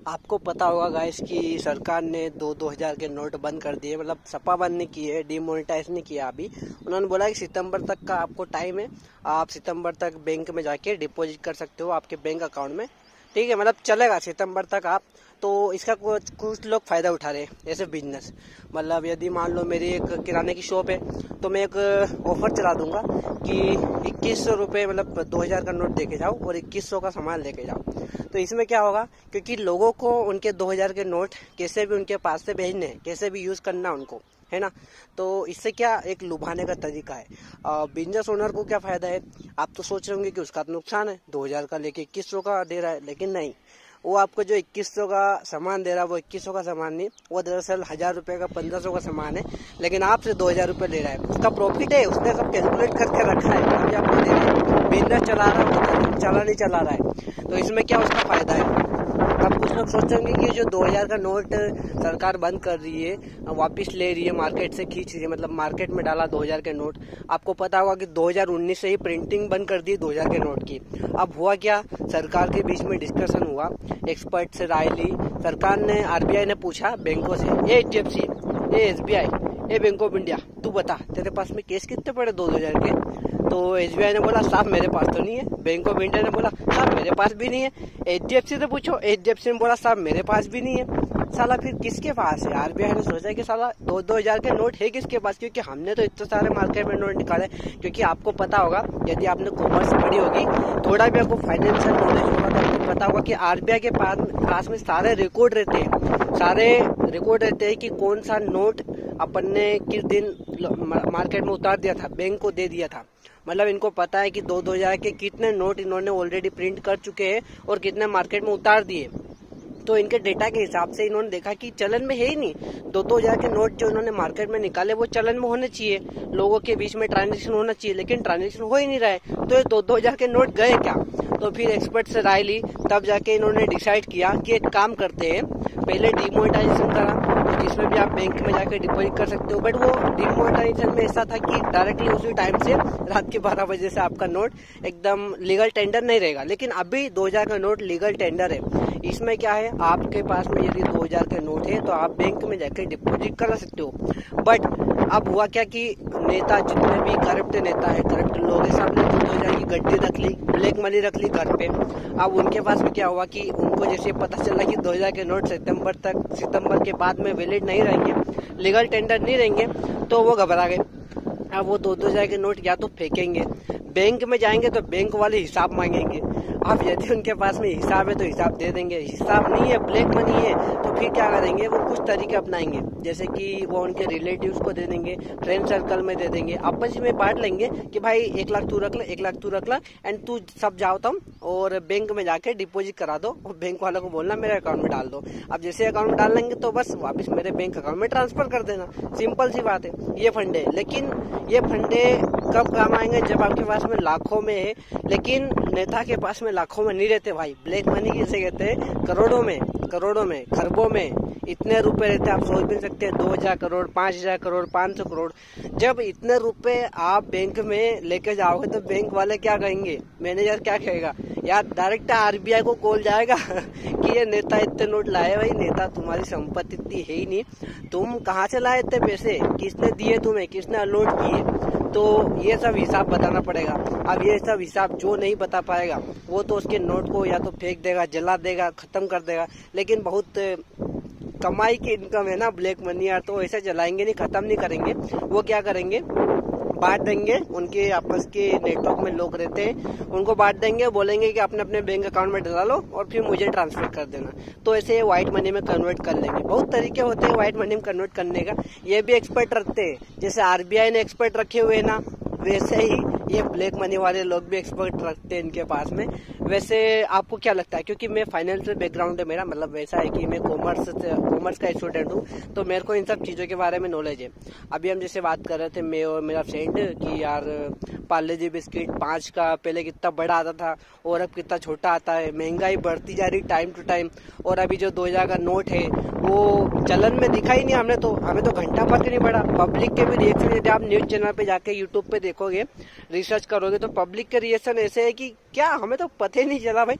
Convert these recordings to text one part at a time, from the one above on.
आपको पता होगा गाइस कि सरकार ने 2000 के नोट बंद कर दिए। मतलब सपा बंद नहीं किए, डिमोनेटाइज नहीं किया। अभी उन्होंने बोला कि सितंबर तक का आपको टाइम है, आप सितंबर तक बैंक में जाके डिपॉजिट कर सकते हो आपके बैंक अकाउंट में। ठीक है, मतलब चलेगा सितंबर तक आप। तो इसका कुछ लोग फायदा उठा रहे हैं ऐसे बिजनेस। मतलब यदि मान लो मेरी एक किराने की शॉप है तो मैं एक ऑफर चला दूंगा कि 2100 रुपये, मतलब 2000 का नोट देके जाओ और 2100 का सामान लेके जाओ। तो इसमें क्या होगा, क्योंकि लोगों को उनके 2000 के नोट कैसे भी उनके पास से भेजने हैं, कैसे भी यूज करना उनको, है ना। तो इससे क्या एक लुभाने का तरीका है। बिजनेस ओनर को क्या फायदा है। आप तो सोच रहे होंगे कि उसका तो नुकसान है, 2000 का लेके 2100 का दे रहा है, लेकिन नहीं, वो आपको जो 2100 का सामान दे रहा है वो 2100 का सामान नहीं, वो दरअसल 1000 रुपये का 1500 का सामान है, लेकिन आपसे 2000 रुपये ले रहा है। उसका प्रॉफिट है, उसने सब कैलकुलेट करके रखा है, अभी आपको दे रहा है। बिजनेस चला रहा है, चला रहा है। तो इसमें क्या उसका फायदा है। अब कुछ लोग सोचेंगे कि जो 2000 का नोट सरकार बंद कर रही है, वापस ले रही है, मार्केट से खींच रही है, मतलब मार्केट में डाला 2000 के नोट। आपको पता होगा कि 2019 से ही प्रिंटिंग बंद कर दी 2000 के नोट की। अब हुआ क्या, सरकार के बीच में डिस्कशन हुआ, एक्सपर्ट से राय ली। सरकार ने, आरबीआई ने पूछा बैंकों से, ये एचडीएफसी, ये एसबीआई, ये बैंक ऑफ इंडिया, तू बता तेरे पास में केस कितने पड़े 2000 के। तो एसबीआई ने बोला साहब मेरे पास तो नहीं है। बैंक ऑफ इंडिया ने बोला साहब मेरे पास भी नहीं है। एचडीएफसी से पूछो, एचडीएफसी ने बोला साहब मेरे पास भी नहीं है। साला फिर किसके पास है। आरबीआई ने सोचा कि साला 2000 के नोट है किसके पास, क्योंकि हमने तो इतने सारे मार्केट में नोट निकाले। क्योंकि आपको पता होगा, यदि आपने कॉमर्स पढ़ी होगी, थोड़ा भी आपको फाइनेंशियल नॉलेज होगा तो आपको पता होगा कि आरबीआई के पास में सारे रिकॉर्ड रहते हैं कि कौन सा नोट अपन ने किस दिन मार्केट में उतार दिया था, बैंक को दे दिया था। मतलब इनको पता है कि 2000 के कितने नोट इन्होंने ऑलरेडी प्रिंट कर चुके हैं और कितने मार्केट में उतार दिए। तो इनके डेटा के हिसाब से इन्होंने देखा कि चलन में है ही नहीं। 2000 के नोट जो इन्होंने मार्केट में निकाले वो चलन में होने चाहिए, लोगों के बीच में ट्रांजेक्शन होना चाहिए, लेकिन ट्रांजेक्शन हो ही नहीं रहा है। तो ये 2000 के नोट गए क्या। तो फिर एक्सपर्ट से राय ली, तब जाके इन्होंने डिसाइड किया कि एक काम करते हैं, पहले डिमोनेटाइजेशन करा, जिसमें भी आप बैंक में जाकर डिपॉजिट कर सकते हो। बट वो डिमोनेटाइजेशन में ऐसा था कि डायरेक्टली उसी टाइम से रात के 12 बजे से आपका नोट एकदम लीगल टेंडर नहीं रहेगा। लेकिन अभी 2000 का नोट लीगल टेंडर है। इसमें क्या है, आपके पास में यदि 2000 के नोट है तो आप बैंक में जाकर डिपॉजिट करा सकते हो। बट अब हुआ क्या कि नेता, जितने भी करप्ट नेता है, करप्ट लोग हैं, सब ने 2000 की गड्डी रख ली, ब्लैक मनी रख ली घर पे। अब उनके पास में क्या हुआ कि उनको जैसे पता चला कि 2000 के नोट सितंबर के बाद में वैलिड नहीं रहेंगे, लीगल टेंडर नहीं रहेंगे, तो वो घबरा गए। अब वो 2000 के नोट या तो फेंकेंगे, बैंक में जाएंगे तो बैंक वाले हिसाब मांगेंगे। अब यदि उनके पास में हिसाब है तो हिसाब दे देंगे, हिसाब नहीं है, ब्लैक मनी है, तो फिर क्या करेंगे, वो कुछ तरीके अपनाएंगे। जैसे कि वो उनके रिलेटिव्स को दे देंगे, फ्रेंड सर्कल में दे देंगे, आपस में बांट लेंगे कि भाई 1 लाख तू रख ले, 1 लाख तू रख ला, एंड तू सब जाओ तुम और बैंक में जाके डिपॉजिट करा दो और बैंक वालों को बोलना मेरे अकाउंट में डाल दो। अब जैसे अकाउंट में डाल लेंगे तो बस वापस मेरे बैंक अकाउंट में ट्रांसफर कर देना, सिंपल सी बात है। ये फंडे, लेकिन ये फंडे कब काम आएंगे, जब आपके पास में लाखों में है, लेकिन नेता के पास में लाखों में नहीं रहते भाई। ब्लैक मनी किसे कहते हैं, करोड़ों में, खरबों में इतने रुपए रहते हैं। आप सोच भी सकते हैं 2000 करोड़, 5000 करोड़, 500 करोड़। जब इतने रुपए आप बैंक में लेके जाओगे तो बैंक वाले क्या कहेंगे, मैनेजर क्या कहेगा, यार डायरेक्ट आरबीआई को कॉल जाएगा कि ये नेता इतने नोट लाए। भाई नेता, तुम्हारी संपत्ति इतनी है ही नहीं, तुम कहाँ से लाए इतने पैसे, किसने दिए तुम्हें, किसने अलॉट किए। तो ये सब हिसाब बताना पड़ेगा। अब ये सब हिसाब जो नहीं बता पाएगा वो तो उसके नोट को या तो फेंक देगा, जला देगा, खत्म कर देगा। लेकिन बहुत कमाई की इनकम है ना ब्लैक मनी यार, तो ऐसे जलाएंगे नहीं, खत्म नहीं करेंगे। वो क्या करेंगे, बांट देंगे। उनके आपस के नेटवर्क में लोग रहते हैं, उनको बांट देंगे, बोलेंगे कि अपने अपने बैंक अकाउंट में डला लो और फिर मुझे ट्रांसफर कर देना। तो ऐसे व्हाइट मनी में कन्वर्ट कर लेंगे। बहुत तरीके होते हैं व्हाइट मनी में कन्वर्ट करने का, ये भी एक्सपर्ट रखते हैं। जैसे आरबीआई ने एक्सपर्ट रखे हुए ना, वैसे ही ये ब्लैक मनी वाले लोग भी एक्सपर्ट रखते हैं इनके पास में। वैसे आपको क्या लगता है, क्योंकि मैं फाइनेंशियल बैकग्राउंड है मेरा, मतलब वैसा है कि मैं कॉमर्स का स्टूडेंट हूँ, तो मेरे को इन सब चीज़ों के बारे में नॉलेज है। अभी हम जैसे बात कर रहे थे मैं और मेरा फ्रेंड कि यार पार्ले जी बिस्किट 5 का पहले कितना बड़ा आता था और अब कितना छोटा आता है, महंगाई बढ़ती जा रही टाइम टू टाइम। और अभी जो 2000 का नोट है वो चलन में दिखा ही नहीं, हमें तो घंटा फर्क नहीं पड़ा। पब्लिक के भी रिएक्शन, यदि आप न्यूज चैनल पे जाके यूट्यूब पे देखोगे, रिसर्च करोगे, तो पब्लिक के रिएक्शन ऐसे है कि क्या हमें तो पता ही नहीं चला भाई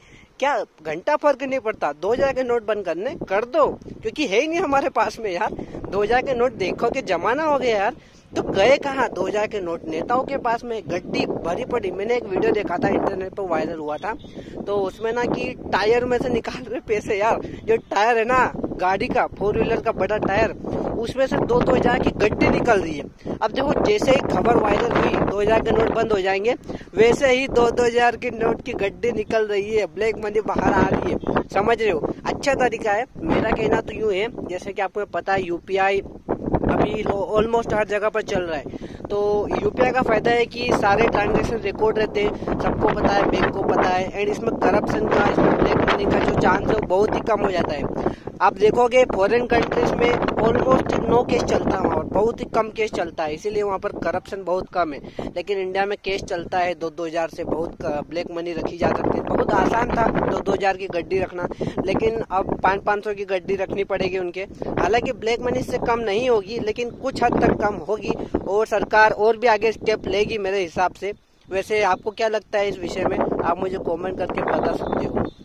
क्या घंटा फर्क नहीं पड़ता 2000 के नोट बंद करने, कर दो, क्योंकि है ही नहीं हमारे पास में यार। 2000 के नोट देखो कि जमाना हो गया यार। तो गए कहाँ 2000 के नोट? नेताओं के पास में गड्डी भरी पड़ी। मैंने एक वीडियो देखा था, इंटरनेट पर वायरल हुआ था, तो उसमें ना कि टायर में से निकाल रहे पैसे यार। जो टायर है ना गाड़ी का, 4 व्हीलर का बड़ा टायर, उसमें से 2-2 हजार की गड्डी निकल रही है। अब देखो जैसे ही खबर वायरल हुई 2000 के नोट बंद हो जाएंगे, वैसे ही 2-2 हजार की नोट की गड्डी निकल रही है, ब्लैक मनी बाहर आ रही है। समझ रहे हो? अच्छा तरीका है। मेरा कहना तो यूँ है, जैसे कि आपको पता है यूपीआई अभी ऑलमोस्ट हर जगह पर चल रहा है। तो यूपीआई का फायदा है कि सारे ट्रांजेक्शन रिकॉर्ड रहते हैं, सबको पता है, बैंक को पता है, एंड इसमें करप्शन का, इसमें ब्लैक मनी का जो चांस है वो बहुत ही कम हो जाता है। आप देखोगे फॉरेन कंट्रीज में ऑलमोस्ट नो केस चलता है, वहाँ पर बहुत ही कम केस चलता है, इसीलिए वहाँ पर करप्शन बहुत कम है। लेकिन इंडिया में केस चलता है 2-2 हजार से, बहुत ब्लैक मनी रखी जा सकती है। बहुत आसान था 2-2 हजार की गड्डी रखना, लेकिन अब 500-500 की गड्डी रखनी पड़ेगी उनके। हालांकि ब्लैक मनी से कम नहीं होगी, लेकिन कुछ हद तक कम होगी, और सरकार और भी आगे स्टेप लेगी मेरे हिसाब से। वैसे आपको क्या लगता है इस विषय में? आप मुझे कमेंट करके बता सकते हो।